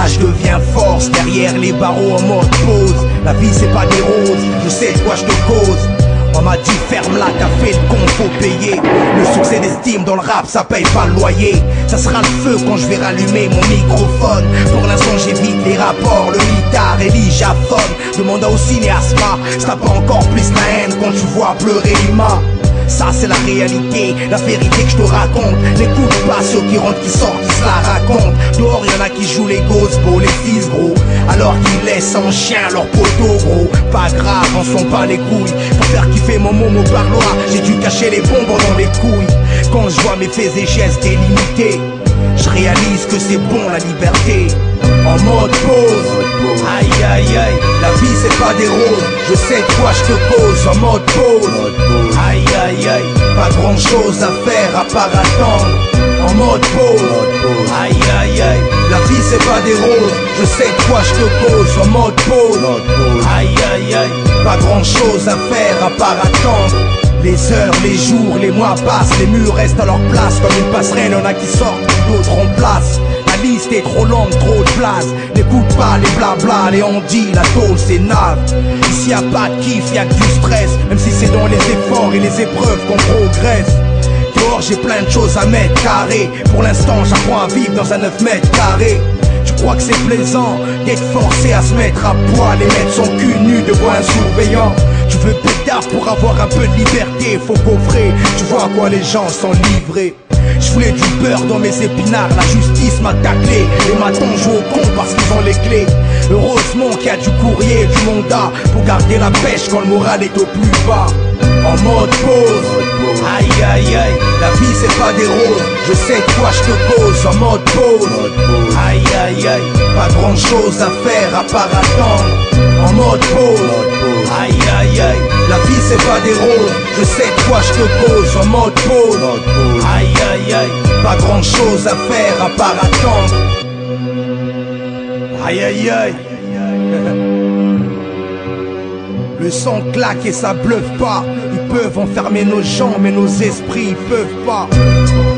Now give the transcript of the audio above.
courage devient force. Derrière les barreaux en mode pause. La vie c'est pas des roses, je sais de quoi je te cause. On m'a dit ferme là, t'as fait le con, faut payer. Le succès d'estime dans le rap, ça paye pas le loyer. Ça sera le feu quand je vais rallumer mon microphone. Pour l'instant j'évite les rapports, le mitard et l'ijaphone. Demande au cinéasma, ça pas encore plus la haine quand tu vois pleurer Lima. Ça c'est la réalité, la vérité que je te raconte. N'écoute pas ceux qui rentrent, qui sortent, qui se la racontent. Dehors y'en a qui jouent les gosses, les fils gros, alors qu'ils laissent en chien leur poteau gros. Pas grave, on s'en bat les couilles. Pour faire kiffer mon momo parloir, j'ai dû cacher les bonbons dans les couilles. Quand je vois mes faits et gestes délimités, je réalise que c'est bon la liberté. En mode pause, aïe aïe aïe, la vie c'est pas des roses, je sais de quoi je te cause. En mode pause, aïe aïe aïe, pas grand chose à faire à part attendre. En mode pause, aïe aïe aïe, la vie c'est pas des roses, je sais de quoi je te cause. En mode pause, aïe aïe aïe, pas grand chose à faire à part attendre. Les heures, les jours, les mois passent, les murs restent à leur place. Comme une passerelle, y'en a qui sortent, d'autres remplacent. La liste est trop longue, trop de place. N'écoute pas les blabla, les on dit, la tôle c'est nave. Ici y'a pas de kiff, y'a que du stress. Même si c'est dans les efforts et les épreuves qu'on progresse. Dehors j'ai plein de choses à mettre carré. Pour l'instant j'apprends à vivre dans un 9 mètres carrés. Tu crois que c'est plaisant d'être forcé à se mettre à poil et mettre son cul nu devant un surveillant. Tu veux pétard pour avoir un peu de liberté, faut coffrer, tu vois à quoi les gens sont livrés. Je voulais du beurre dans mes épinards, la justice m'a taclé. Et maintenant joue au con parce qu'ils ont les clés. Heureusement qu'il y a du courrier, du mandat pour garder la pêche quand le moral est au plus bas. En mode pause, aïe aïe aïe, la vie c'est pas des roses, je sais de quoi je te cause. En mode pause, aïe aïe aïe, pas grand chose à faire à part attendre. En mode pause, aïe aïe aïe, la vie c'est pas des roses, je sais de quoi je te cause. En mode pause, aïe aïe aïe, pas grand chose à faire à part attendre. Aïe aïe aïe. Le sang claque et ça bluffe pas. Ils peuvent enfermer nos gens mais nos esprits ils peuvent pas.